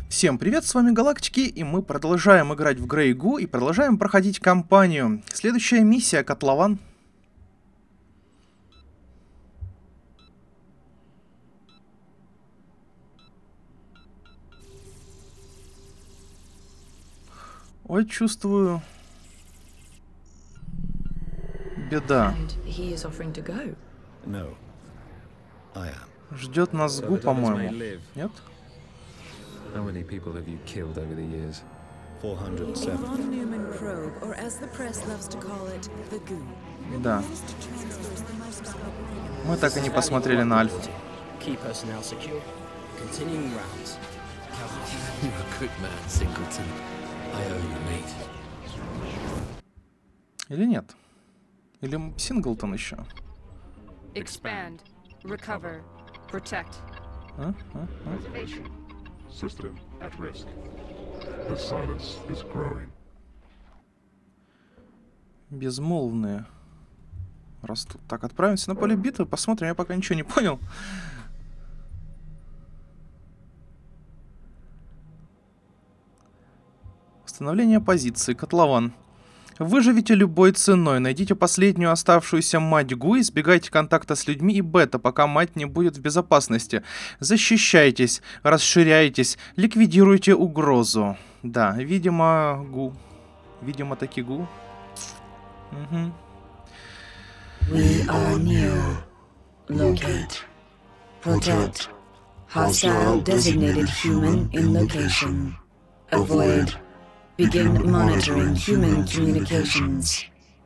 Всем привет, с вами Галактики, и мы продолжаем играть в Grey Goo и продолжаем проходить кампанию. Следующая миссия — Котлован. Ой, чувствую... беда. Ждет нас Гу, по-моему. Нет? How many people have you killed over the years? 407. Von Neumann probe, or as the press loves to call it, the Goo. Да. Мы так и не посмотрели на Альфу. Key personnel secure. Continuing rounds. You're a good man, Singleton. I owe you, mate. Или нет? Или Синглтон еще? Expand, recover, protect. System at risk. The silence is growing. Безмолвные растут. Так, отправимся на поле битвы, посмотрим. Я пока ничего не понял. Восстановление позиции. Котлован. Выживите любой ценой. Найдите последнюю оставшуюся мать Гу, избегайте контакта с людьми и Бета, пока мать не будет в безопасности. Защищайтесь, расширяйтесь, ликвидируйте угрозу. Да, видимо, Гу. Видимо, таки Гу. Угу. We are near. Locate. Protect. Hostile designated human in location. Avoid. Begin monitoring human communications.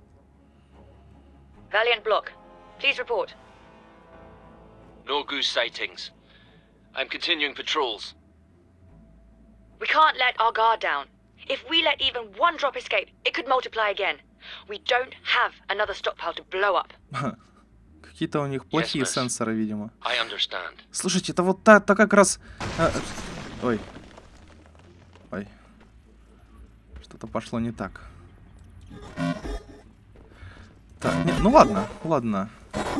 Valiant Block, please report. No goose sightings. I'm continuing patrols. We can't let our guard down. If we let even one drop escape, it could multiply again. We don't have another stockpile to blow up. Какие-то у них плохие сенсоры, видимо. I understand. Слушайте, это вот та как раз... Ой. Ой. Что-то пошло не так. Так, ну ладно.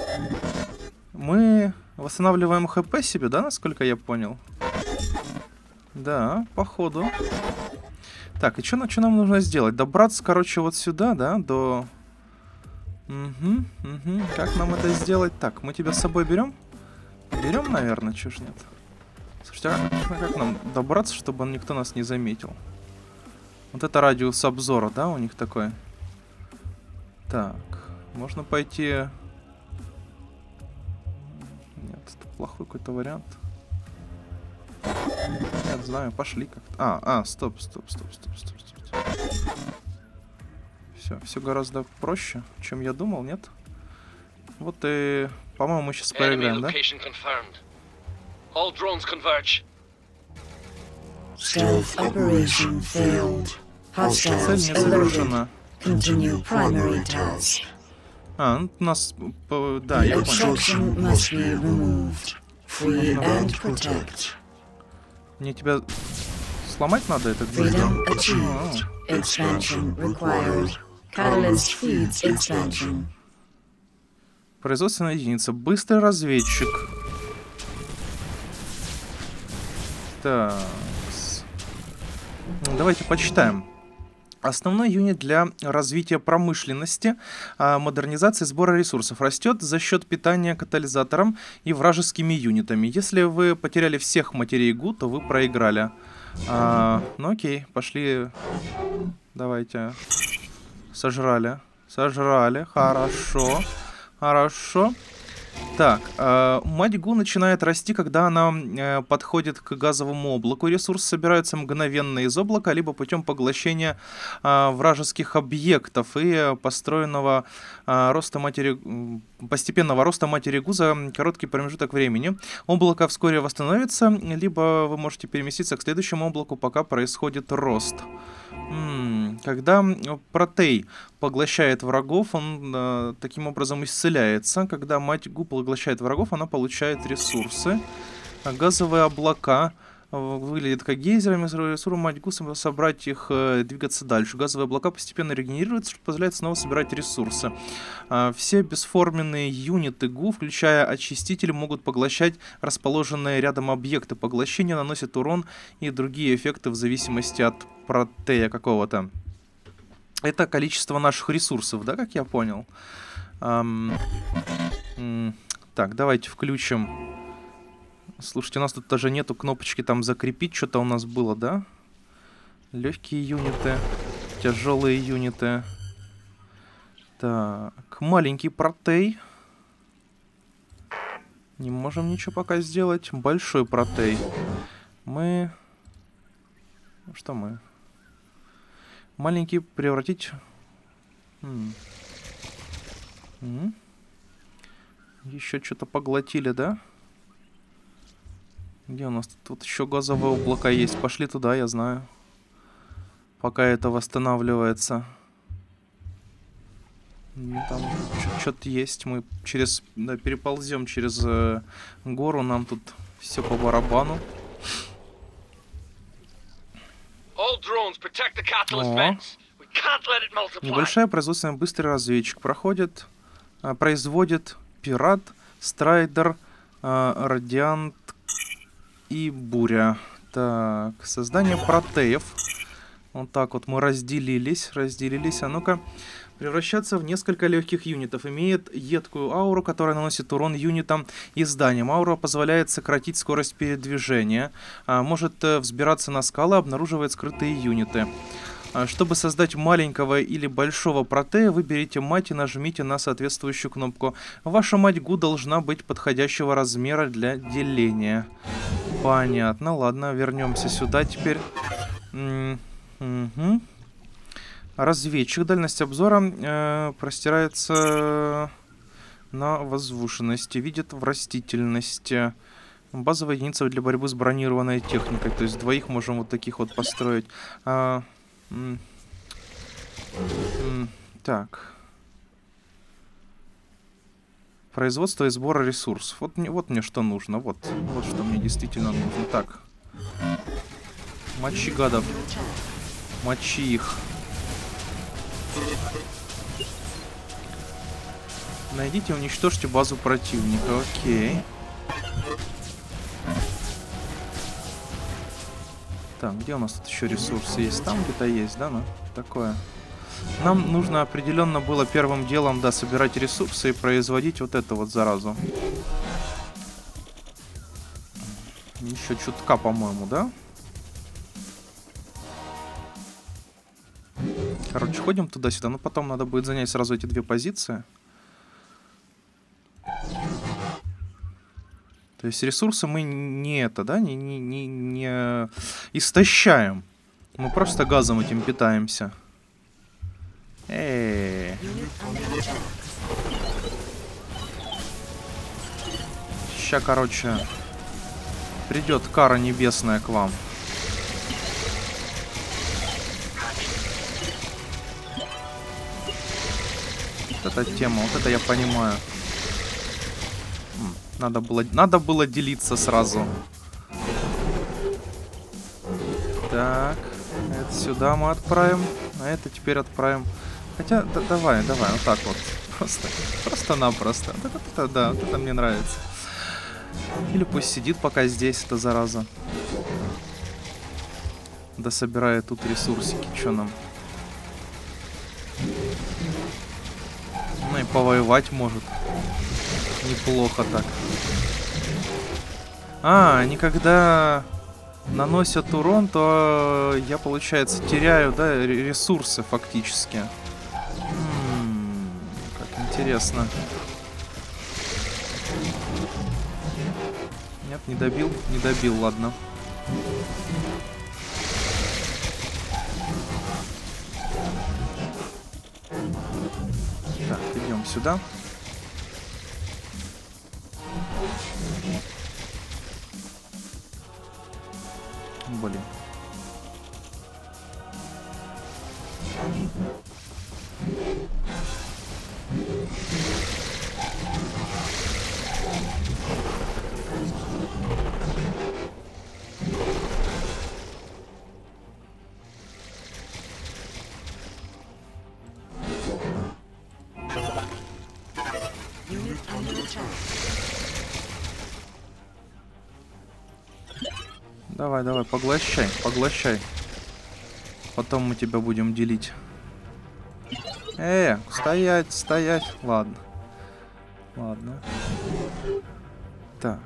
Мы восстанавливаем ХП себе, да, насколько я понял? Да, походу. Так, и что нам нужно сделать? Добраться, короче, вот сюда, да, до... Угу. Как нам это сделать? Так, мы тебя с собой берем? Берем, наверное, чё ж нет? Слушайте, а как нам добраться, чтобы никто нас не заметил? Вот это радиус обзора, да, у них такой? Так, можно пойти... Нет, это плохой какой-то вариант. Нет, знаю, пошли как-то. Стоп. Все гораздо проще, чем я думал, нет? Вот и, по-моему, мы сейчас проиграем, да? All drones converge. Stealth operation failed. Цель Hostiles не alerted. завершена. Continue primary task. Ну, у нас... Да, я понял. Obstruction must be removed. Free and protect. Мне тебя сломать надо, этот Freedom движок? achieved. Expansion required. Catalyst feeds expansion. Производственная единица. Быстрый разведчик. Так. Давайте почитаем. Основной юнит для развития промышленности, модернизации сбора ресурсов растет за счет питания катализатором и вражескими юнитами. Если вы потеряли всех матерей Гу, то вы проиграли. Ну окей, пошли. Давайте. Сожрали. Хорошо. Так, мать Гу начинает расти, когда она подходит к газовому облаку. Ресурсы собираются мгновенно из облака, либо путем поглощения вражеских объектов и постепенного роста матери Гу за короткий промежуток времени. Облако вскоре восстановится, либо вы можете переместиться к следующему облаку, пока происходит рост. Когда протей поглощает врагов, он таким образом исцеляется. Когда мать Гу поглощает врагов, она получает ресурсы. Газовые облака выглядит как гейзерами, ресурсом мать Гу, собрать их, двигаться дальше. Газовые облака постепенно регенерируются, что позволяет снова собирать ресурсы. Все бесформенные юниты Гу, включая очистители, могут поглощать расположенные рядом объекты. Поглощение наносит урон и другие эффекты в зависимости от протея какого-то. Это количество наших ресурсов, да, как я понял? Так, давайте включим. Слушайте, у нас тут даже нету кнопочки там закрепить. Что-то у нас было, да? Легкие юниты, тяжелые юниты. Так, маленький протей. Не можем ничего пока сделать. Большой протей. Мы... Что мы? Маленький превратить... Еще что-то поглотили, да? Где у нас тут еще газовые облака есть? Пошли туда, я знаю. Пока это восстанавливается. Там что-то есть. Мы через... Да, переползем через гору. Нам тут все по барабану. Небольшая производственная быстрый разведчик производит пират, страйдер, радиант и буря. Так, создание протеев. Вот так вот мы разделились. А ну-ка. Превращаться в несколько легких юнитов. Имеет едкую ауру, которая наносит урон юнитам и зданиям. Аура позволяет сократить скорость передвижения. Может взбираться на скалы, обнаруживает скрытые юниты. Чтобы создать маленького или большого протея, выберите мать и нажмите на соответствующую кнопку. Ваша мать Гу должна быть подходящего размера для деления. Понятно, ладно, вернемся сюда теперь. Разведчик. Дальность обзора простирается на возвышенности. Видит в растительности. Базовая единица для борьбы с бронированной техникой. То есть двоих можем вот таких вот построить. Так. Производство и сбора ресурсов. Вот мне что нужно. Вот что мне действительно нужно. Так. Мочи гадов. Мочи их. Найдите и уничтожьте базу противника. Окей. Так, где у нас тут еще ресурсы есть? Там где-то есть, да? Ну, такое. Нам нужно определенно было первым делом, да, собирать ресурсы и производить вот эту вот заразу. Еще чутка, по-моему, да? Короче, ходим туда-сюда, но потом надо будет занять сразу эти две позиции. То есть ресурсы мы не истощаем. Мы просто газом этим питаемся. Ща, короче, придет кара небесная к вам. Вот эта тема, вот это я понимаю. Надо было делиться сразу. Так, это сюда мы отправим, а это теперь отправим. Хотя, давай, вот так вот. Просто-напросто. Да, вот это мне нравится. Или пусть сидит пока здесь, эта зараза. Да собирает тут ресурсики, что нам. Ну и повоевать может. Неплохо так. Они когда наносят урон, то я, получается, теряю, да, ресурсы фактически. Как интересно. Нет, не добил, ладно. Так, идем сюда. Блин. Давай, давай, поглощай, поглощай. Потом мы тебя будем делить. Стоять, стоять. Ладно. Ладно. Так.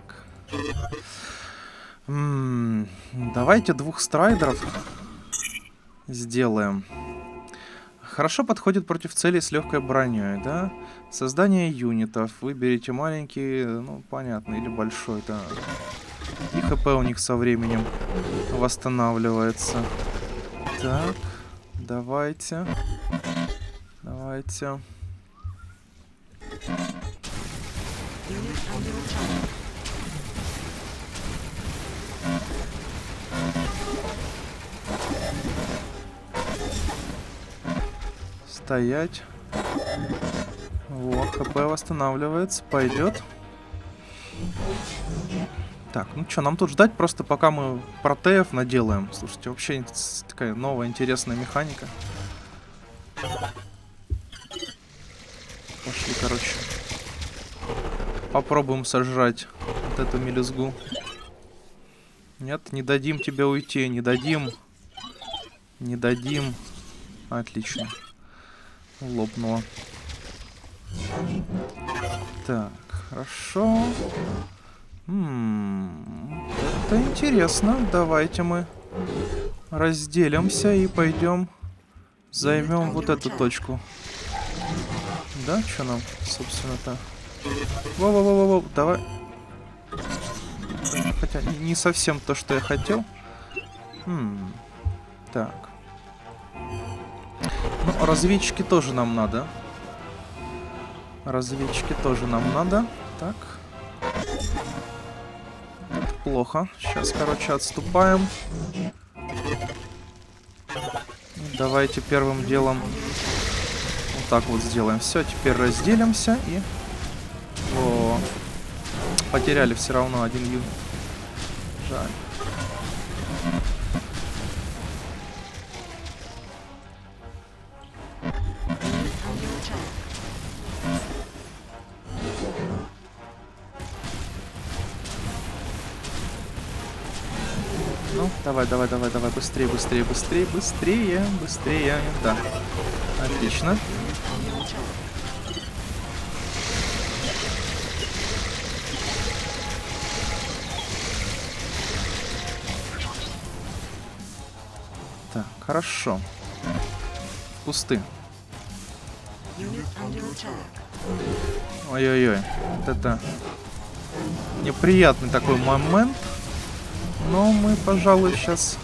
Давайте 2 страйдеров сделаем. Хорошо подходит против целей с легкой броней, да? Создание юнитов. Выберите маленький, ну, понятно, или большой, да. И ХП у них со временем восстанавливается. Так, давайте. Давайте. Стоять. Во, ХП восстанавливается. Пойдет. Так, ну что, нам тут ждать просто, пока мы протеев наделаем. Слушайте, вообще такая новая интересная механика. Пошли, короче. Попробуем сожрать вот эту мелюзгу. Нет, не дадим тебе уйти, не дадим. Не дадим. Отлично. Лопнуло. Так, хорошо. Это интересно. Давайте мы разделимся и пойдем займем вот эту точку. Да, что нам, собственно-то? Во-во-во-во-во, давай. Хотя не совсем то, что я хотел. Так. Ну, разведчики тоже нам надо. Разведчики тоже нам надо. Так. Это плохо. Сейчас, короче, отступаем. Давайте первым делом вот так вот сделаем. Все, теперь разделимся и... О, потеряли все равно один юнит. Жаль. Ну, давай, давай, давай, давай, быстрее, быстрее, быстрее, быстрее, быстрее. Да, отлично. Так, хорошо. Кусты. Ой-ой-ой, вот это неприятный такой момент. Но мы, пожалуй, сейчас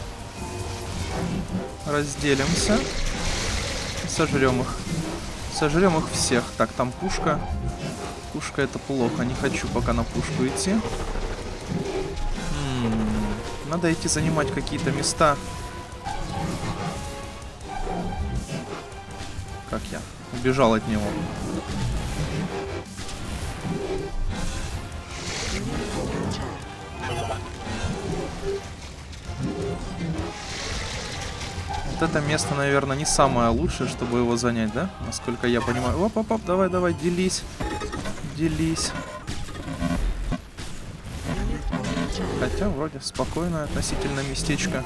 разделимся. Сожрем их. Сожрем их всех. Так, там пушка. Пушка — это плохо. Не хочу пока на пушку идти. Надо идти занимать какие-то места. Как я? Убежал от него. Вот это место, наверное, не самое лучшее, чтобы его занять, да? Насколько я понимаю. Оп-оп-оп, давай, давай, делись. Делись. Хотя, вроде, спокойное относительно местечко.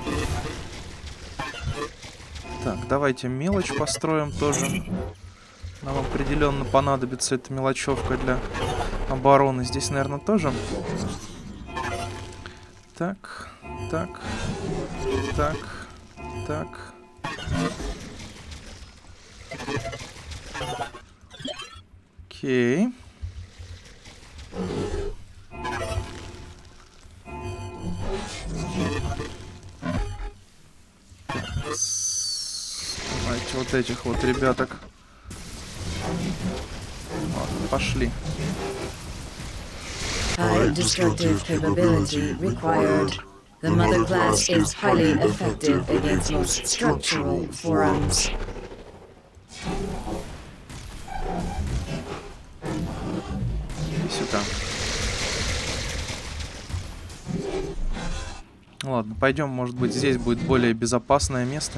Так, давайте мелочь построим тоже. Нам определенно понадобится эта мелочевка для обороны. Здесь, наверное, тоже. Так, так, так, так. Окей. Давайте вот этих вот ребяток. Ладно, пошли. High destructive capability required. The mother class is highly effective against most structural forums. И сюда. Ладно, пойдем, может быть, здесь будет более безопасное место.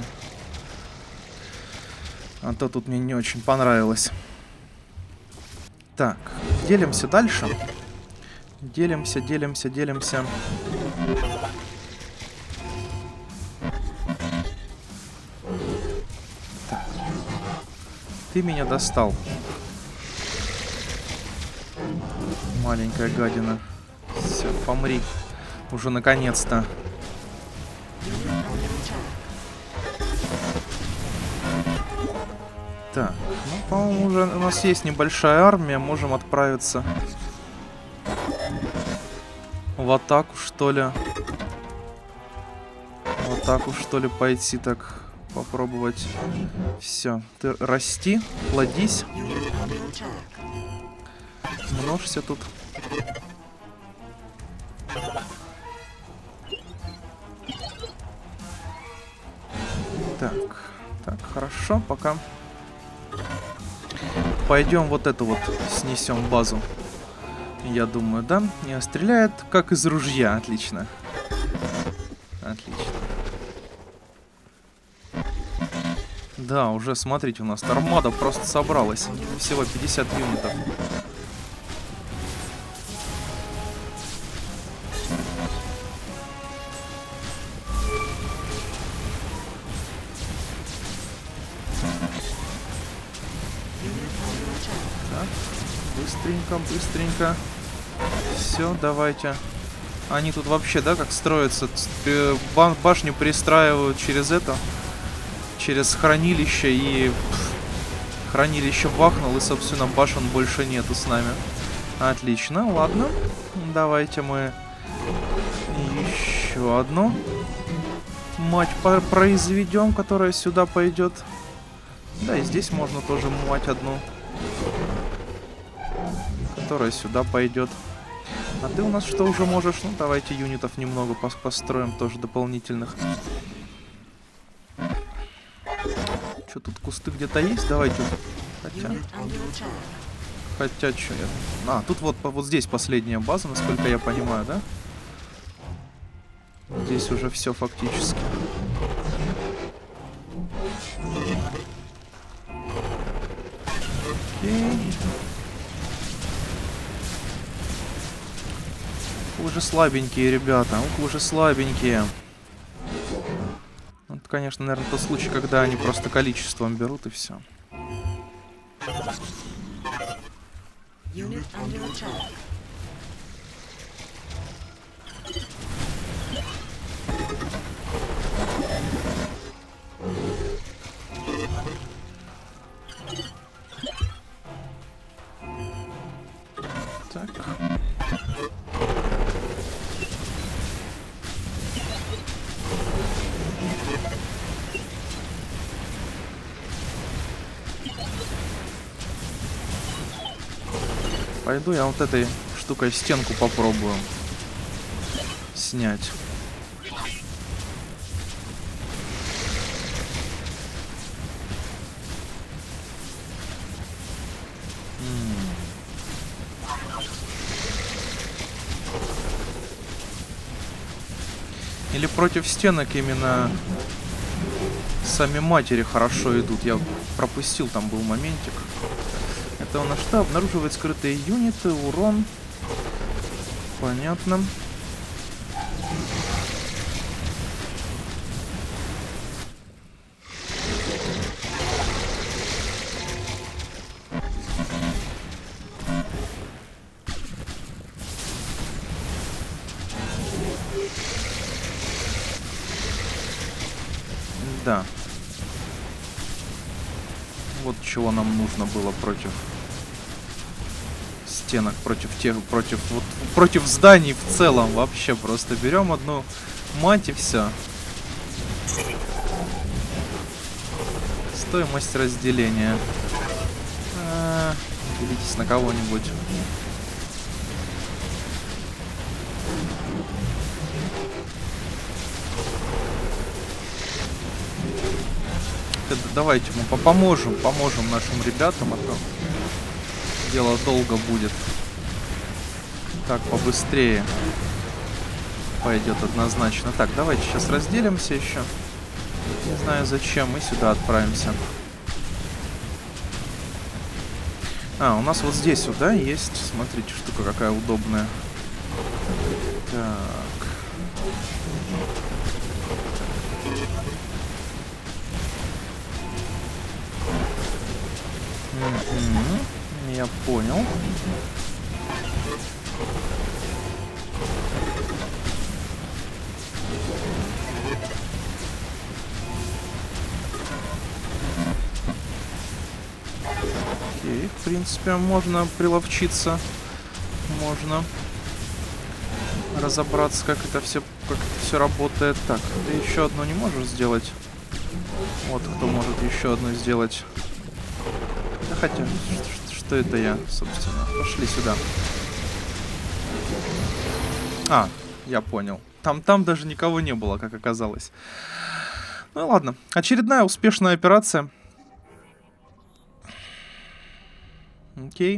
А то тут мне не очень понравилось. Так, делимся дальше. Делимся, делимся, делимся. Ты меня достал. Маленькая гадина. Все, помри. Уже наконец-то. Так, ну, по-моему, уже у нас есть небольшая армия. Можем отправиться в атаку, что ли. В атаку, что ли, пойти так. Попробовать. Все, ты расти, плодись. Множься тут. Так, хорошо, пока. Пойдем вот эту вот снесем базу. Я думаю, да? Не стреляет как из ружья. Отлично. Отлично. Да, уже, смотрите, у нас армада просто собралась. Всего 50 юнитов. Так, быстренько, быстренько. Все, давайте. Они тут вообще, да, как строятся? Башню перестраивают через это. Через хранилище, и хранилище бахнул, и, собственно, башен больше нету с нами. Отлично, ладно. Давайте мы еще одну мать произведем, которая сюда пойдет. Да, и здесь можно тоже мать одну, которая сюда пойдет. А ты у нас что уже можешь? Ну, давайте юнитов немного построим, тоже дополнительных. Что, тут кусты где-то есть? Давайте. Хотя, что я... А, тут вот здесь последняя база, насколько я понимаю, да? Здесь уже все фактически. Окей. Вы же слабенькие, ребята. Вы же слабенькие. Это, конечно, наверное, тот случай, когда они просто количеством берут и все. Так. Пойду я вот этой штукой стенку попробую снять. Или против стенок именно сами матери хорошо идут. Я пропустил, там был моментик. Это у нас что? Обнаруживает скрытые юниты, урон. Понятно. Да. Вот чего нам нужно было против стенок, против зданий в целом. Вообще просто берем одну мать и все. Стоимость разделения. Делитесь на кого-нибудь. Давайте мы поможем нашим ребятам, а то дело долго будет. Так, побыстрее пойдет однозначно. Так, давайте сейчас разделимся еще. Не знаю зачем, мы сюда отправимся. А, у нас вот здесь вот, да, есть. Смотрите, штука какая удобная. Так. Я понял. Окей, в принципе, можно приловчиться. Можно разобраться, как это все работает. Так, ты еще одну не можешь сделать? Вот кто может еще одну сделать. Да хотя, что это я, собственно? Пошли сюда. А, я понял. Там даже никого не было, как оказалось. Ну ладно. Очередная успешная операция. Окей.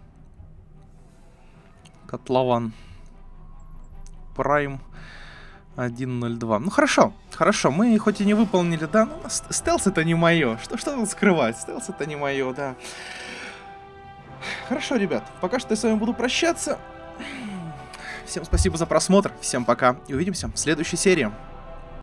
Котлован. Прайм 1.02. Ну хорошо, хорошо. Мы хоть и не выполнили, да, но стелс это не мое. Что тут скрывать? Стелс это не мое, да. Хорошо, ребят. Пока что я с вами буду прощаться. Всем спасибо за просмотр. Всем пока. И увидимся в следующей серии.